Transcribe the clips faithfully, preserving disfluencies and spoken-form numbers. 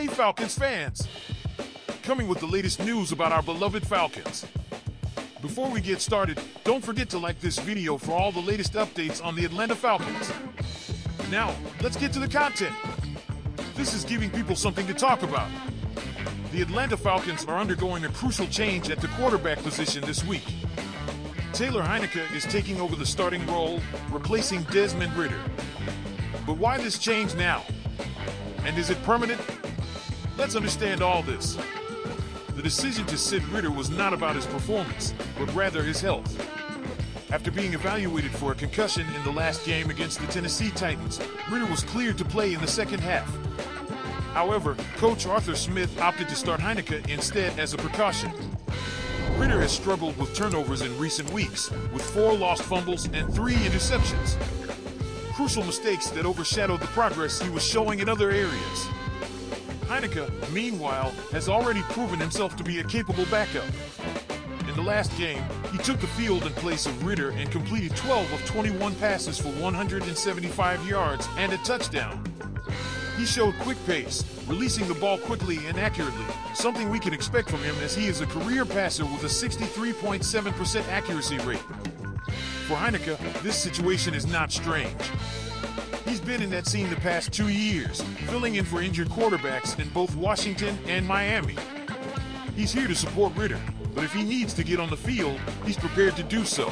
Hey Falcons fans! Coming with the latest news about our beloved Falcons. Before we get started, don't forget to like this video for all the latest updates on the Atlanta Falcons. Now, let's get to the content. This is giving people something to talk about. The Atlanta Falcons are undergoing a crucial change at the quarterback position this week. Taylor Heinicke is taking over the starting role, replacing Desmond Ridder. But why this change now? And is it permanent? Let's understand all this. The decision to sit Ridder was not about his performance, but rather his health. After being evaluated for a concussion in the last game against the Tennessee Titans, Ridder was cleared to play in the second half. However, Coach Arthur Smith opted to start Heinicke instead as a precaution. Ridder has struggled with turnovers in recent weeks, with four lost fumbles and three interceptions. Crucial mistakes that overshadowed the progress he was showing in other areas. Heinicke, meanwhile, has already proven himself to be a capable backup. In the last game, he took the field in place of Ridder and completed twelve of twenty-one passes for one hundred seventy-five yards and a touchdown. He showed quick pace, releasing the ball quickly and accurately, something we can expect from him as he is a career passer with a sixty-three point seven percent accuracy rate. For Heinicke, this situation is not strange. He's been in that scene the past two years, filling in for injured quarterbacks in both Washington and Miami. He's here to support Ridder, but if he needs to get on the field, he's prepared to do so.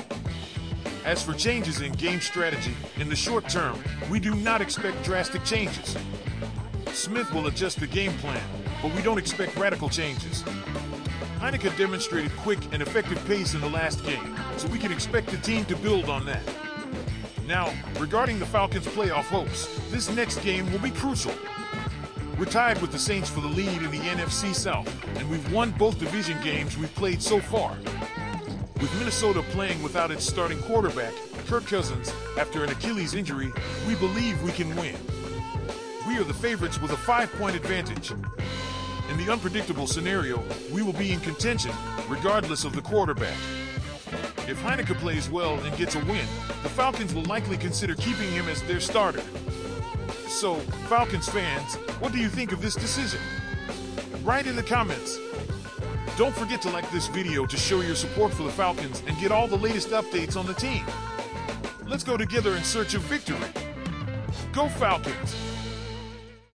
As for changes in game strategy, in the short term, we do not expect drastic changes. Smith will adjust the game plan, but we don't expect radical changes. Heinicke demonstrated quick and effective pace in the last game, so we can expect the team to build on that. Now, regarding the Falcons' playoff hopes, this next game will be crucial. We're tied with the Saints for the lead in the N F C South, and we've won both division games we've played so far. With Minnesota playing without its starting quarterback, Kirk Cousins, after an Achilles injury, we believe we can win. We are the favorites with a five-point advantage. In the unpredictable scenario, we will be in contention, regardless of the quarterback. If Heinicke plays well and gets a win, the Falcons will likely consider keeping him as their starter. So, Falcons fans, what do you think of this decision? Write in the comments. Don't forget to like this video to show your support for the Falcons and get all the latest updates on the team. Let's go together in search of victory. Go Falcons!